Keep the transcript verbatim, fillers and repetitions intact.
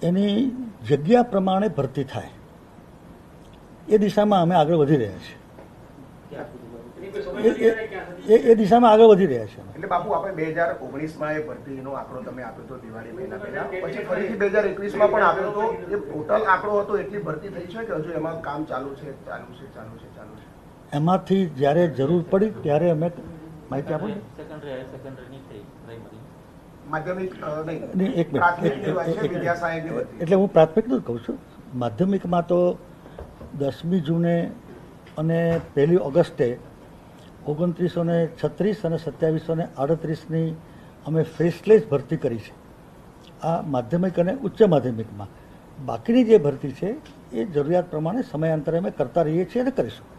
એની જગ્યા પ્રમાણે ભરતી થાય એ દિશામાં અમે આગળ વધી રહ્યા છીએ એ દિશામાં આગળ વધી રહ્યા છે. એટલે બાપુ આપણે બે હજાર ઓગણીસમાં એ ભરતીનો આંકડો તમે આપ્યો હતો દિવાળી પહેલા પહેલા, પછી ફરીથી બે હજાર એકવીસમાં પણ આપ્યો હતો. એ ટોટલ આંકડો હતો એટલી ભરતી થઈ છે કે હજુ એમાં કામ ચાલુ છે ચાલુ છે ચાલુ છે ચાલુ છે? એમાંથી જ્યારે જરૂર પડી ત્યારે અમે માહિતી આપો. માધ્યમિક નહીં, એક મિનિટ, એટલે હું પ્રાથમિકનું જ કહું છું. માધ્યમિકમાં તો દસમી જૂને અને પહેલી ઓગસ્ટે ઓગણત્રીસો ને છત્રીસ અને સત્યાવીસો ને આડત્રીસની અમે ફેસલેસ ભરતી કરી છે આ માધ્યમિક અને ઉચ્ચ માધ્યમિકમાં. બાકીની જે ભરતી છે એ જરૂરિયાત પ્રમાણે સમયાંતરે અમે કરતા રહીએ છીએ અને કરીશું.